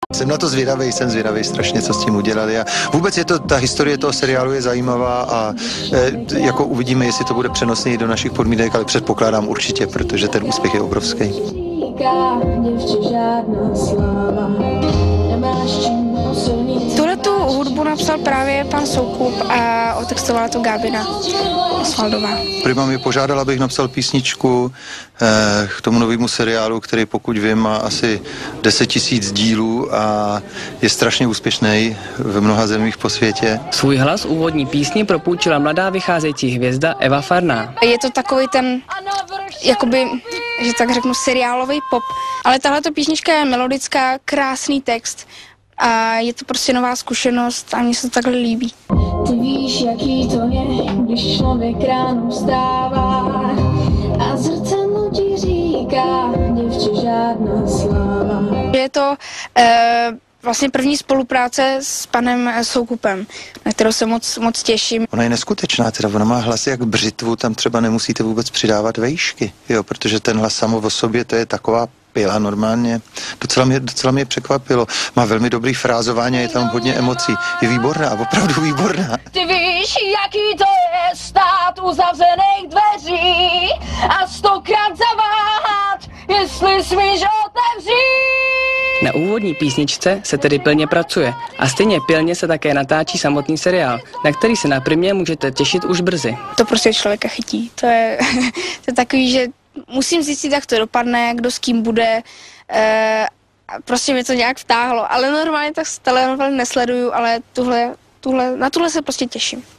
Jsem na to zvědavý, strašně, co s tím udělali. A vůbec ta historie toho seriálu je zajímavá a jako uvidíme, jestli to bude přenosný do našich podmínek, ale předpokládám určitě, protože ten úspěch je obrovský. Tuhletu hudbu napsal právě pan Soukup a otextovala to Gábina Osvaldová. Prima mě požádala, abych napsal písničku k tomu novému seriálu, který pokud vím má asi 10 000 dílů a je strašně úspěšný v mnoha zemích po světě. Svůj hlas úvodní písni propůjčila mladá vycházející hvězda Eva Farná. Je to takový ten, jakoby, že tak řeknu, seriálový pop, ale tahleta písnička je melodická, krásný text. A je to prostě nová zkušenost a mně se to takhle líbí. Ty víš, jaký to je, když člověk ráno vstává a zrcadlo ti říká, děvče, žádná sláva. Je to vlastně první spolupráce s panem Soukupem, na kterou se moc těším. Ona je neskutečná, teda ona má hlas jak břitvu, tam třeba nemusíte vůbec přidávat vejšky, jo, protože ten hlas samo o sobě, to je taková pila normálně. Docela mě překvapilo. Má velmi dobrý frázování a je tam hodně emocí. Je výborná, opravdu výborná. Ty víš, jaký to je stát u zavřených dveří a 100krát zaváhat, jestli smíš otevřít. Na úvodní písničce se tedy pilně pracuje a stejně pilně se také natáčí samotný seriál, na který se na Primě můžete těšit už brzy. To prostě člověka chytí. To je takový, že musím zjistit, jak to dopadne, kdo s kým bude. Prostě mě to nějak vtáhlo, ale normálně tak telenovely nesleduju, ale na tuhle se prostě těším.